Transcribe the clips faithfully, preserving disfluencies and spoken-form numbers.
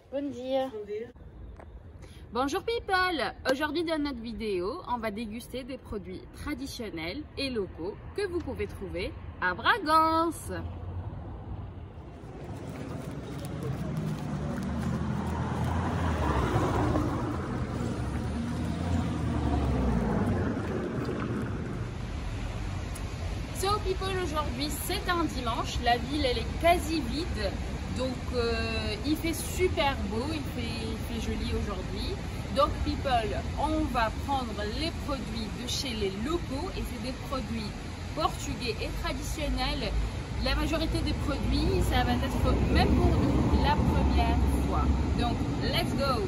Bon dia. Bon dia. Bonjour people. Aujourd'hui dans notre vidéo, on va déguster des produits traditionnels et locaux que vous pouvez trouver à Bragança. So people, aujourd'hui c'est un dimanche, la ville elle est quasi vide, donc euh, il fait super beau, il fait, il fait joli aujourd'hui. Donc people, on va prendre les produits de chez les locaux et c'est des produits portugais et traditionnels. La majorité des produits, ça va être même pour nous la première fois. Donc let's go!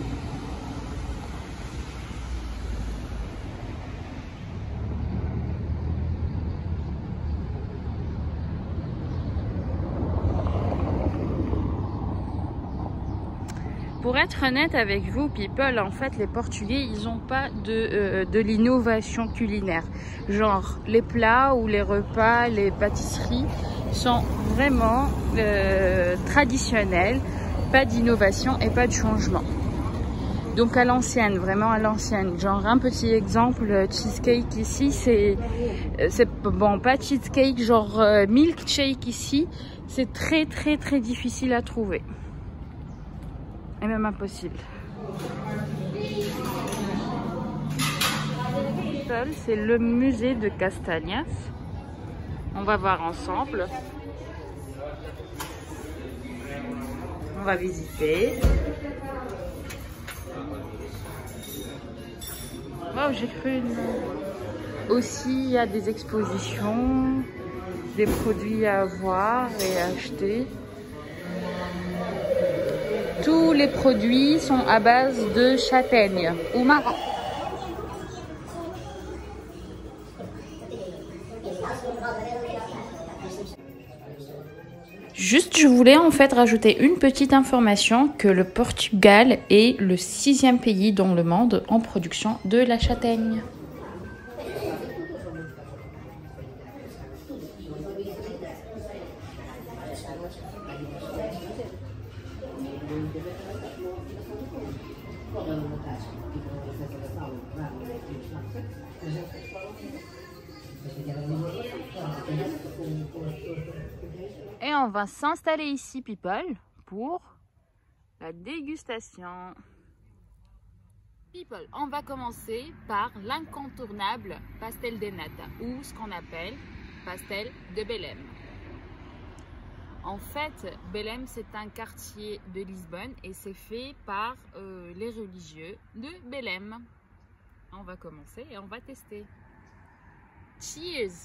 Pour être honnête avec vous, people, en fait, les Portugais, ils n'ont pas de, euh, de l'innovation culinaire. Genre, les plats ou les repas, les pâtisseries sont vraiment euh, traditionnels. Pas d'innovation et pas de changement. Donc, à l'ancienne, vraiment à l'ancienne. Genre, un petit exemple, cheesecake ici, c'est... c'est bon, pas cheesecake, genre euh, milkshake ici. C'est très, très, très difficile à trouver. Et même impossible. C'est le musée de Castagnas. On va voir ensemble. On va visiter. Oh, j'ai cru une... Aussi, il y a des expositions, des produits à voir et à acheter. Tous les produits sont à base de châtaigne ou marron. Juste, je voulais en fait rajouter une petite information que le Portugal est le sixième pays dans le monde en production de la châtaigne. Et on va s'installer ici, people, pour la dégustation. People, on va commencer par l'incontournable pastel de nata, ou ce qu'on appelle pastel de Belém. En fait, Belém, c'est un quartier de Lisbonne et c'est fait par euh, les religieux de Belém. On va commencer et on va tester. Cheers!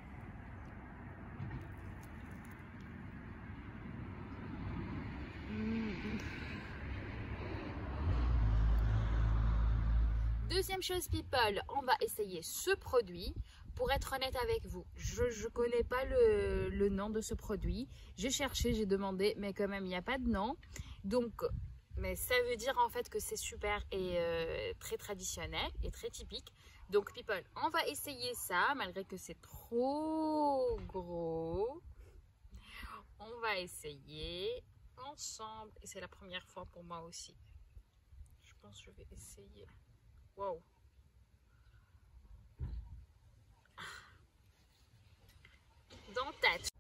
Deuxième chose, people, on va essayer ce produit. Pour être honnête avec vous, je ne connais pas le, le nom de ce produit. J'ai cherché, j'ai demandé, mais quand même, il n'y a pas de nom. Donc, mais ça veut dire en fait que c'est super et euh, très traditionnel et très typique. Donc, people, on va essayer ça, malgré que c'est trop gros. On va essayer ensemble. Et c'est la première fois pour moi aussi. Je pense que je vais essayer. Wow. Dans tête.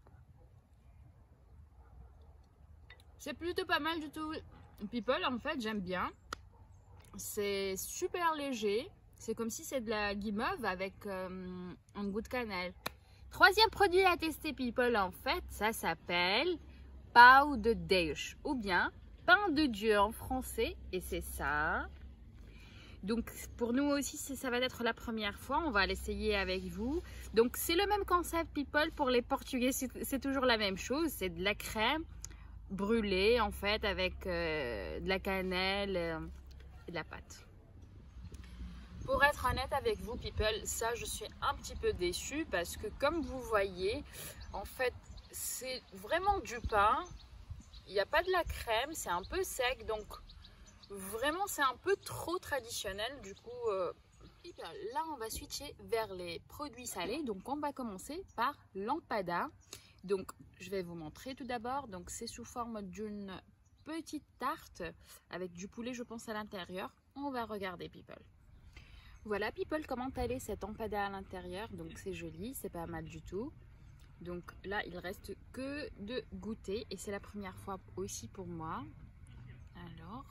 C'est plutôt pas mal du tout. People, en fait, j'aime bien. C'est super léger. C'est comme si c'est de la guimauve avec euh, un goût de cannelle. Troisième produit à tester, people, en fait, ça s'appelle pão de Deus ou bien pain de Dieu en français. Et c'est ça. Donc pour nous aussi ça va être la première fois, on va l'essayer avec vous. Donc c'est le même concept, people. Pour les Portugais c'est toujours la même chose, c'est de la crème brûlée en fait avec euh, de la cannelle euh, et de la pâte. Pour être honnête avec vous, people, ça je suis un petit peu déçue parce que comme vous voyez, en fait c'est vraiment du pain, il n'y a pas de la crème, c'est un peu sec, donc vraiment, c'est un peu trop traditionnel, du coup, euh... là, on va switcher vers les produits salés. Donc, on va commencer par l'empada. Donc, je vais vous montrer tout d'abord. Donc, c'est sous forme d'une petite tarte avec du poulet, je pense, à l'intérieur. On va regarder, people. Voilà, people, comment elle est cette empada à l'intérieur. Donc c'est joli, c'est pas mal du tout. Donc là, il reste que de goûter et c'est la première fois aussi pour moi. Alors,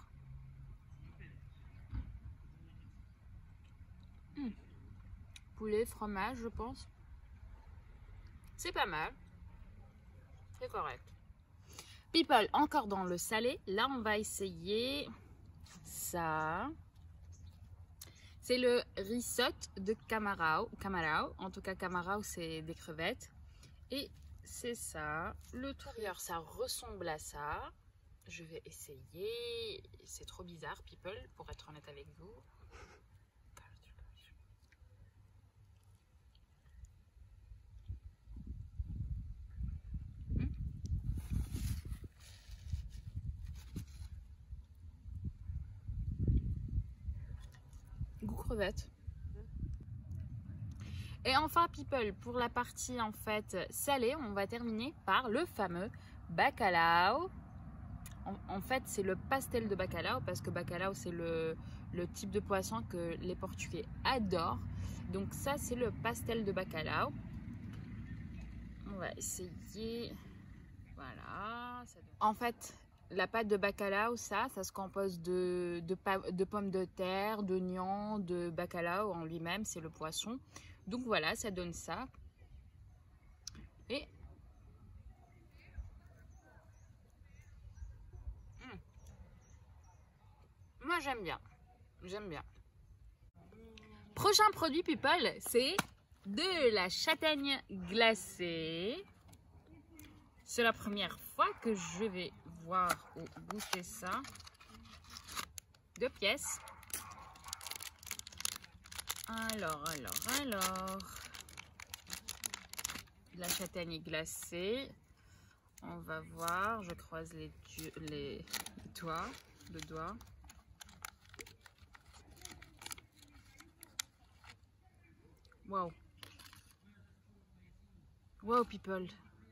hum. poulet, fromage, je pense. C'est pas mal. C'est correct. People, encore dans le salé. Là, on va essayer ça. C'est le risotto de camarao. Camarao. En tout cas, camarao, c'est des crevettes. Et c'est ça. Le intérieur, ça ressemble à ça. Je vais essayer. C'est trop bizarre, people, pour être honnête avec vous. Goût crevette. Et enfin, people, pour la partie en fait salée, on va terminer par le fameux bacalao. En, en fait, c'est le pastel de bacalao parce que bacalao, c'est le, le type de poisson que les Portugais adorent. Donc ça, c'est le pastel de bacalao. On va essayer. Voilà. Ça donne... En fait, la pâte de bacalao, ça, ça se compose de, de, de pommes de terre, d'oignons, de bacalao en lui-même, c'est le poisson. Donc voilà, ça donne ça. Et mmh. moi j'aime bien. J'aime bien. Prochain produit, people, c'est de la châtaigne glacée. C'est la première fois que je vais voir ou goûter ça. Deux pièces. Alors, alors, alors. La châtaigne glacée. On va voir. Je croise les, les doigts. Le doigt. Wow. Wow, people.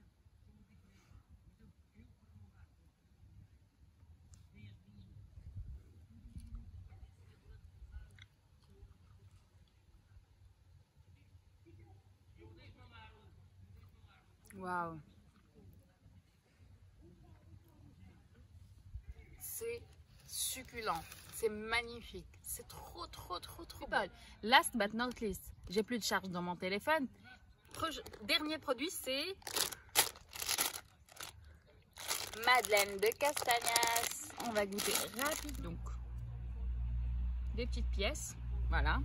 Wow. C'est succulent. C'est magnifique. C'est trop, trop, trop, trop bon. Last but not least, j'ai plus de charge dans mon téléphone. Dernier produit, c'est madeleine de castagnas. On va goûter rapide. Donc, des petites pièces. Voilà.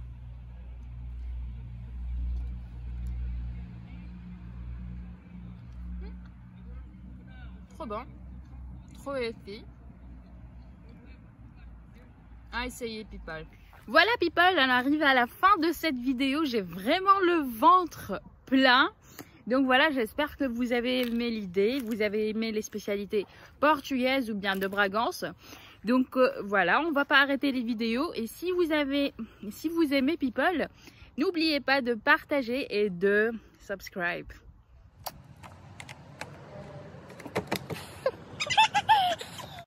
Trop bon. Trop healthy. À essayer, people. Voilà, people, on arrive à la fin de cette vidéo. J'ai vraiment le ventre plein. Donc voilà, j'espère que vous avez aimé l'idée. Vous avez aimé les spécialités portugaises ou bien de Bragance. Donc euh, voilà, on va pas arrêter les vidéos. Et si vous avez, si vous aimez, people, n'oubliez pas de partager et de subscribe.